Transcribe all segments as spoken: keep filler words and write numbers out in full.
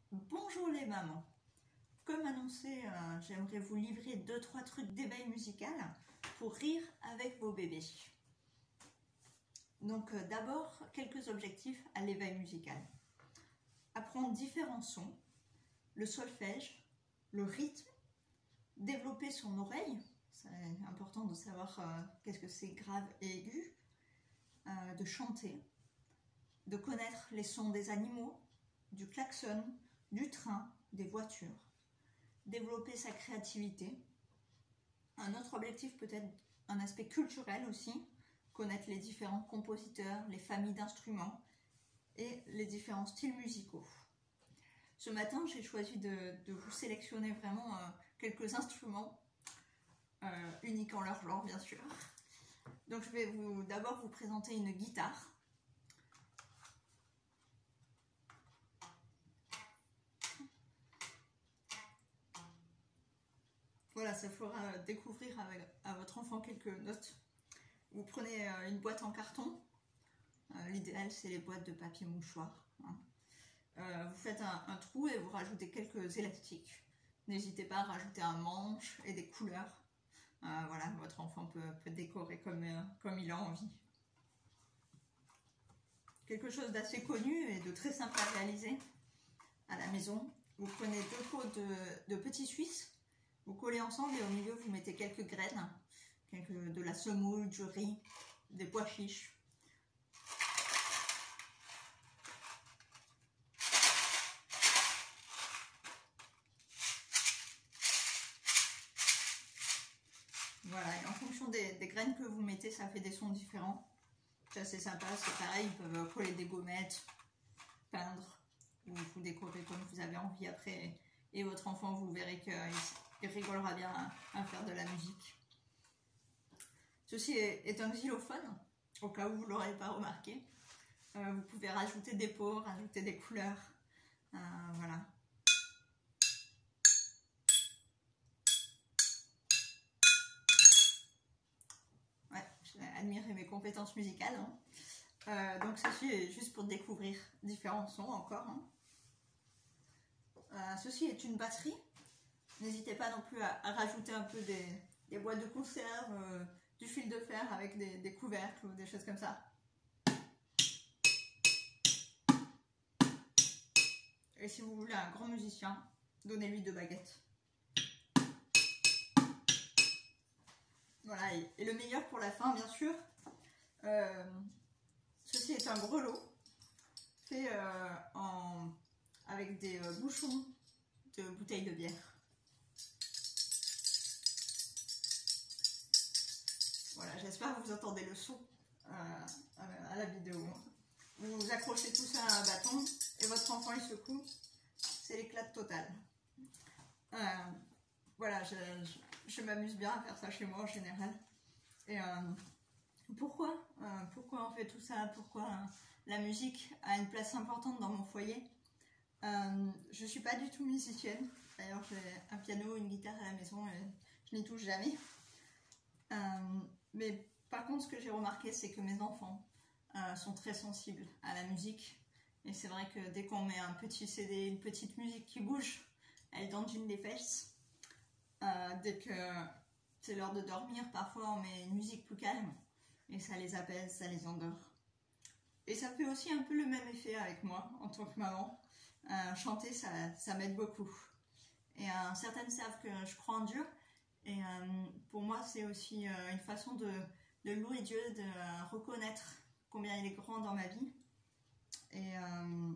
Bonjour les mamans. Comme annoncé, euh, j'aimerais vous livrer deux trois trucs d'éveil musical pour rire avec vos bébés. Donc euh, d'abord, quelques objectifs à l'éveil musical. Apprendre différents sons, le solfège, le rythme, développer son oreille, c'est important de savoir euh, qu'est-ce que c'est grave et aigu, euh, de chanter, de connaître les sons des animaux, du klaxon, du train, des voitures, développer sa créativité. Un autre objectif peut être un aspect culturel aussi, connaître les différents compositeurs, les familles d'instruments et les différents styles musicaux. Ce matin, j'ai choisi de, de vous sélectionner vraiment euh, quelques instruments euh, uniques en leur genre, bien sûr. Donc je vais vous d'abord vous présenter une guitare. Voilà, ça fera découvrir avec, à votre enfant quelques notes. Vous prenez une boîte en carton. Euh, L'idéal, c'est les boîtes de papier mouchoir. Hein. Euh, vous faites un, un trou et vous rajoutez quelques élastiques. N'hésitez pas à rajouter un manche et des couleurs. Euh, voilà, votre enfant peut, peut décorer comme, euh, comme il a envie. Quelque chose d'assez connu et de très simple à réaliser à la maison. Vous prenez deux pots de, de petits Suisses. Vous collez ensemble et au milieu vous mettez quelques graines, quelques, de la semoule, du riz, des pois chiches. Voilà, et en fonction des, des graines que vous mettez, ça fait des sons différents. C'est assez sympa, c'est pareil, ils peuvent coller des gommettes, peindre, ou vous décorer comme vous avez envie après. Et votre enfant, vous verrez qu'il il rigolera bien à, à faire de la musique. Ceci est, est un xylophone, au cas où vous ne l'aurez pas remarqué. Euh, vous pouvez rajouter des pots, rajouter des couleurs. Euh, voilà. Ouais, j'ai admiré mes compétences musicales. Hein. Euh, donc ceci est juste pour découvrir différents sons encore. Hein. Euh, ceci est une batterie. N'hésitez pas non plus à, à rajouter un peu des, des boîtes de conserve, euh, du fil de fer avec des, des couvercles ou des choses comme ça. Et si vous voulez un grand musicien, donnez-lui deux baguettes. Voilà, et, et le meilleur pour la fin, bien sûr. Euh, ceci est un grelot fait euh, en, avec des euh, bouchons de bouteilles de bière. Voilà, j'espère que vous entendez le son euh, à la vidéo. Vous accrochez tout ça à un bâton et votre enfant il secoue. C'est l'éclat total. Euh, voilà, je, je, je m'amuse bien à faire ça chez moi en général. Et euh, pourquoi euh, Pourquoi on fait tout ça? Pourquoi euh, la musique a une place importante dans mon foyer? euh, Je ne suis pas du tout musicienne. D'ailleurs, j'ai un piano, une guitare à la maison et je n'y touche jamais. Euh, mais par contre, ce que j'ai remarqué, c'est que mes enfants euh, sont très sensibles à la musique. Et c'est vrai que dès qu'on met un petit C D, une petite musique qui bouge, elles dandinent les fesses. Euh, dès que c'est l'heure de dormir, parfois on met une musique plus calme et ça les apaise, ça les endort. Et ça fait aussi un peu le même effet avec moi en tant que maman. Euh, chanter, ça, ça m'aide beaucoup. Et euh, certaines savent que je crois en Dieu. Et euh, pour moi, c'est aussi euh, une façon de, de louer Dieu, de euh, reconnaître combien il est grand dans ma vie. Et, euh,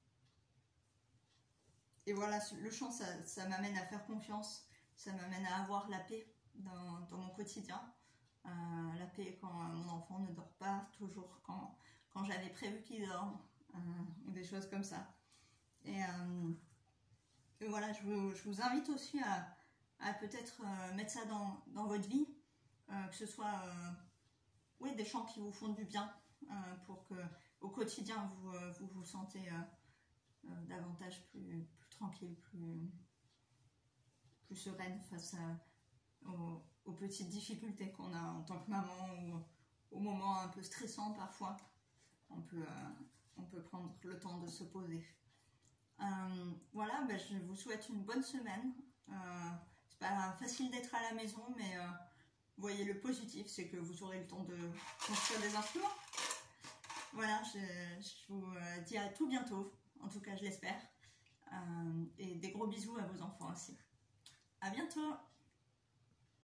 et voilà, le chant, ça, ça m'amène à faire confiance, ça m'amène à avoir la paix dans, dans mon quotidien. Euh, la paix quand mon enfant ne dort pas, toujours quand, quand j'avais prévu qu'il dorme, euh, ou des choses comme ça. Et, euh, et voilà, je vous, je vous invite aussi à à peut-être euh, mettre ça dans, dans votre vie, euh, que ce soit euh, oui, des chants qui vous font du bien, euh, pour que au quotidien vous euh, vous, vous sentez euh, euh, davantage plus, plus tranquille, plus, plus sereine face à, aux, aux petites difficultés qu'on a en tant que maman ou aux moments un peu stressants parfois. On peut, euh, on peut prendre le temps de se poser. Euh, voilà. voilà, bah, je vous souhaite une bonne semaine. Euh, c'est pas facile d'être à la maison, mais euh, vous voyez le positif, c'est que vous aurez le temps de construire des instruments. Voilà, je, je vous dis à tout bientôt, en tout cas je l'espère. Euh, et des gros bisous à vos enfants aussi. À bientôt!